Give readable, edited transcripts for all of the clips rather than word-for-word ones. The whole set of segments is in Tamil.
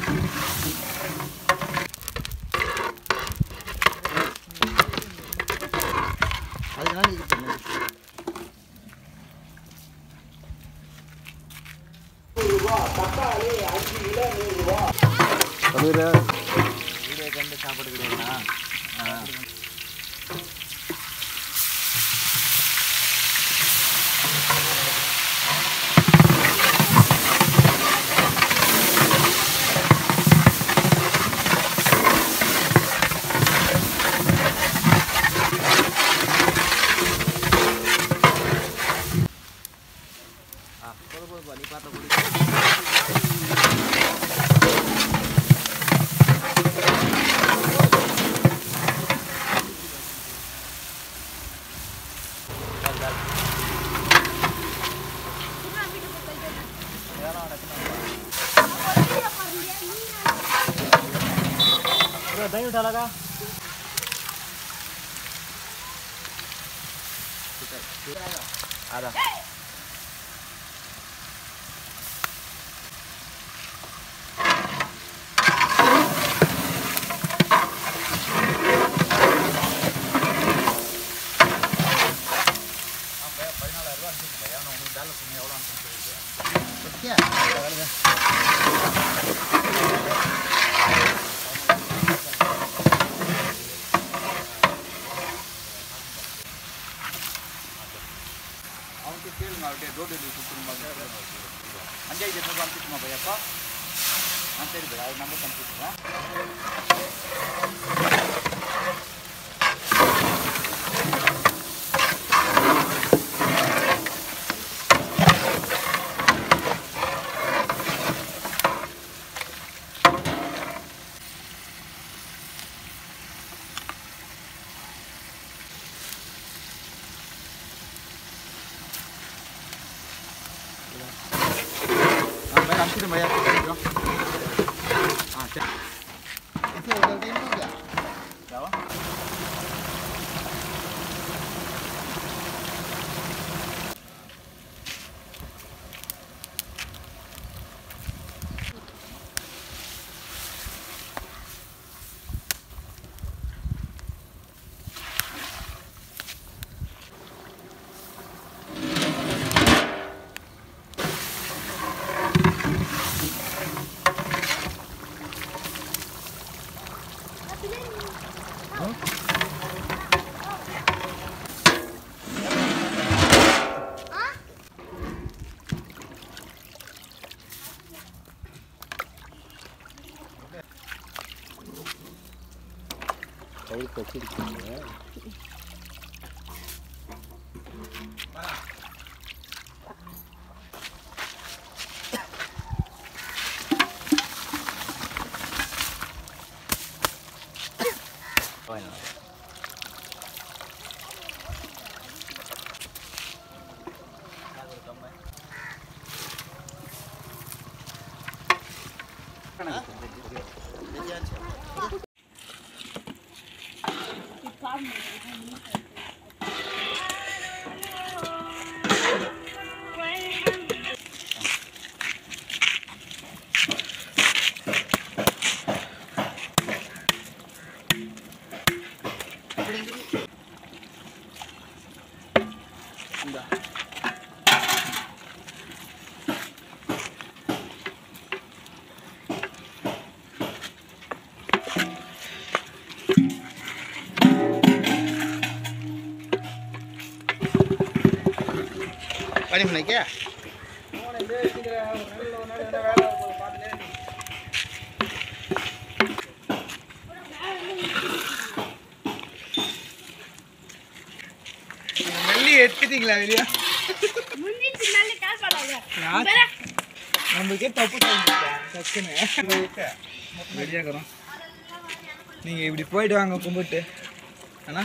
அதனால இது பண்ணு. தக்காளி 5 கிலோ 100 ரூபாய். வீடியோ கண்டு சாப்பாடு கிடையாதுண்ணா. நீ பார்த்த குடி दही उठा लगा आधा क्या रोड अंजे पंपा भैया अंत नंबर पंपा भैया हाँ ऐसे उधर नहीं क्या क्या कई पक्षी दिखेंगे पानी में क्या नल्ली एत्तीங்களா வெளிய முன்னிட்டு நல்ல கால் பண்ணாங்க நமக்கு தப்பு பண்ணிட்டா சக்கனே வெளிய கரோம் நீங்க இப்படி போய்ட்டு வாங்க கும்பிட்டு அண்ணா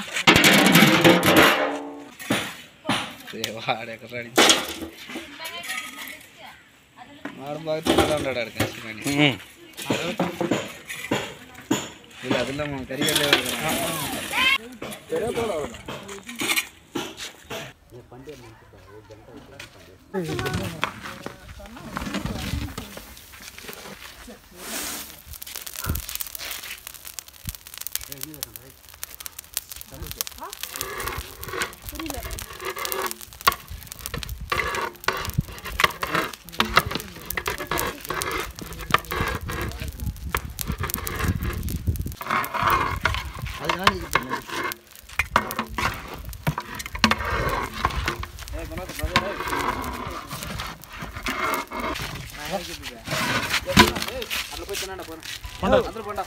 வாடே கறாடி மார்பாக தடண்டடா இருக்கு சிமானி இல்ல அதெல்லாம் கறியல்ல பெரிய போடா ये पंडे मानता है वो जनता புரியல. அதனால இது பண்ணு. அதில் போய் தின்னாண்டா போகிறேன்.